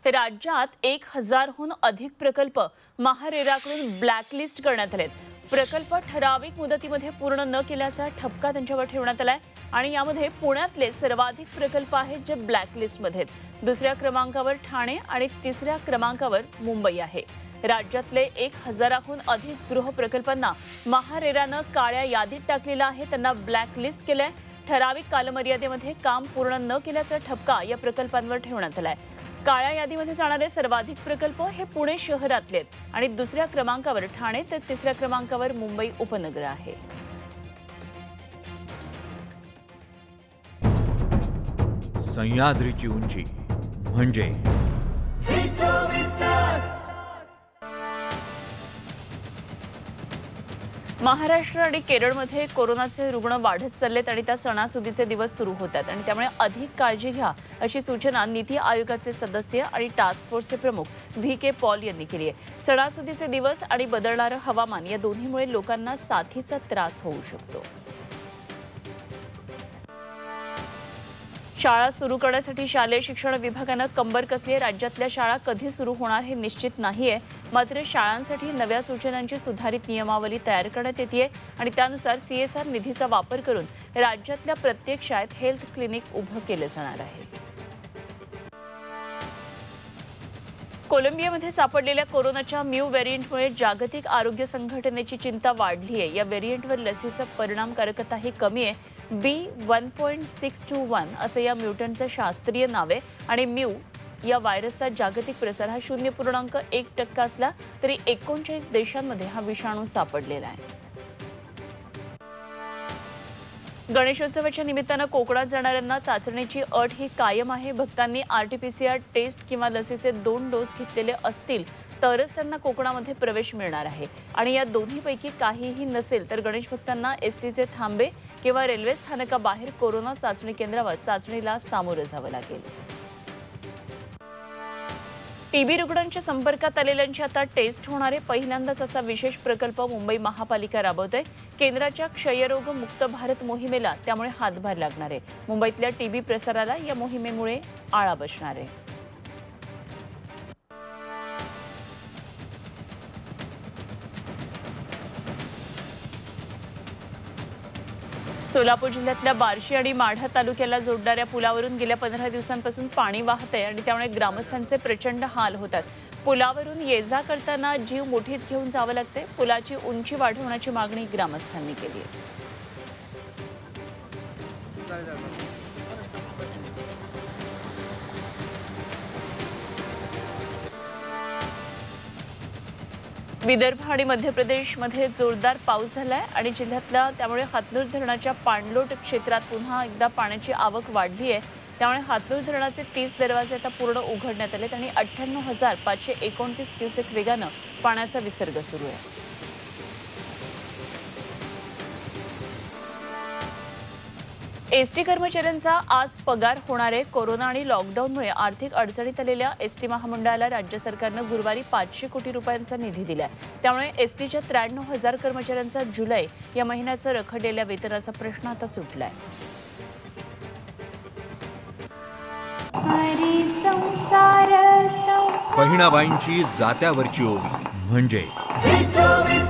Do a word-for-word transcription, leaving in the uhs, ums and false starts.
राज्यात एक हजारहून अधिक प्रकल्प महारेराकडून ब्लॅकलिस्ट करण्यात आलेत। प्रकल्प ठराविक मुदतीमध्ये पूर्ण न केल्याचा ठपका त्यांच्यावर ठेवण्यात आलाय आणि यामध्ये पुण्यातले सर्वाधिक प्रकल्प आहेत जे ब्लॅकलिस्टमध्ये आहेत। दुसऱ्या क्रमांकावर ठाणे आणि तिसऱ्या क्रमांकावर मुंबई आहे। राज्यातले एक हजाराहून अधिक गृह प्रकल्पांना महारेरानं काळ्या यादीत टाकलेलं आहे, त्यांना ब्लॅकलिस्ट केलंय। ठराविक कालमर्यादेमध्ये काम पूर्ण न केल्याचा ठपका या प्रकल्पांवर ठेवण्यात आलाय। काळ्या यादीमध्ये जाणारे सर्वाधिक प्रकल्प हे पुणे शहरातले आहेत आणि दुसऱ्या क्रमांकावर ठाणे तर तिसऱ्या क्रमांकावर मुंबई उपनगर आहे। सह्याद्रीची उंची म्हणजे महाराष्ट्र आणि केरळमध्ये कोरोनाचे रुग्ण वाढत चाललेत आणि त्या सणासुदीचे दिवस सुरू होतात आणि त्यामुळे अधिक काळजी घ्या अशी सूचना नीती आयोगाचे सदस्य आणि टास्क फोर्सचे प्रमुख व्ही के पॉल यांनी केली आहे। सणासुदीचे दिवस आणि बदलणारं हवामान या दोन्हीमुळे लोकांना साथीचा त्रास होऊ शकतो। शाळा सुरू करण्यासाठी शालेय शिक्षण विभागानं कंबर कसली आहे। राज्यातल्या शाळा कधी सुरू होणार हे निश्चित नाहीये, मात्र शाळांसाठी नव्या सूचनांची सुधारित नियमावली तयार करण्यात येते आणि त्यानुसार सीएसआर निधीचा वापर करून राज्यातल्या प्रत्येक शाळेत हेल्थ क्लिनिक उभं केलं जाणार आहे। कोलंबियामध्ये सापडलेल्या कोरोनाच्या म्यू व्हेरियंटमुळे जागतिक आरोग्य संघटनेची चिंता वाढली आहे। या व्हेरियंटवर लसीचा परिणामकारकता ही कमी आहे। B one point six two one असं या म्युटंटचं शास्त्रीय नाव आहे आणि म्यू या व्हायरसचा जागतिक प्रसार हा शून्य पूर्णांक एक टक्का असला तरी एकोणचाळीस देशांमध्ये हा विषाणू सापडलेला आहे। गणेशोत्सवाच्या निमित्तानं कोकणात जाणाऱ्यांना चाचणीची अट ही कायम आहे। भक्तांनी आरटीपीसीआर टेस्ट किंवा लसीचे दोन डोस घेतलेले असतील तरच त्यांना कोकणामध्ये प्रवेश मिळणार आहे आणि या दोन्हीपैकी काहीही नसेल तर गणेश भक्तांना एसटीचे थांबे किंवा रेल्वे स्थानकाबाहेर कोरोना चाचणी केंद्रावर चाचणीला सामोरं जावं लागेल। टीबी रुग्णांच्या संपर्कात आलेल्यांची आता टेस्ट होणारे पहिल्यांदाच असा विशेष प्रकल्प मुंबई महापालिका राबवते। केंद्राच्या क्षयरोग मुक्त भारत मोहिमेला त्यामुळे हातभार लागणार आहे। मुंबईतल्या टीबी प्रसाराला या मोहिमेमुळे आळा बसणार आहे। सोलापूर जिल्ह्यातल्या बार्शी आणि माढा तालुक्याला जोडणाऱ्या पुलावरून गेल्या पंधरा दिवसांपासून पाणी वाहतंय आणि त्यामुळे ग्रामस्थांचे प्रचंड हाल होतात। पुलावरून ये जा करताना जीव मुठीत घेऊन जावं लागते। पुलाची उंची वाढवण्याची मागणी ग्रामस्थांनी केली आहे। विदर्भ आणि मध्य प्रदेशमध्ये जोरदार पाऊस झालाय आणि जिल्ह्यातल्या त्यामुळे हातनूर धरणाच्या पाणलोट क्षेत्रात पुन्हा एकदा पाण्याची आवक वाढली आहे। त्यामुळे हातनूर धरणाचे तीस दरवाजे आता पूर्ण उघडण्यात आलेत आणि अठ्ठ्याण्णव हजार पाचशे एकोणतीस क्युसेक वेगानं पाण्याचा विसर्ग सुरू आहे। एसटी कर्मचाऱ्यांचा आज पगार होणार आहे। कोरोना आणि लॉकडाऊनमुळे आर्थिक अडचणीत आलेल्या एसटी महामंडळाला राज्य सरकारनं गुरुवारी पाचशे कोटी रुपयांचा निधी दिलाय। त्यामुळे एसटीच्या त्र्याण्णव हजार कर्मचाऱ्यांचा जुलै या महिन्याचा रखडलेल्या वेतनाचा प्रश्न आता सुटलाय। बहिणाबाईंची जात्यावरची ओवी म्हणजे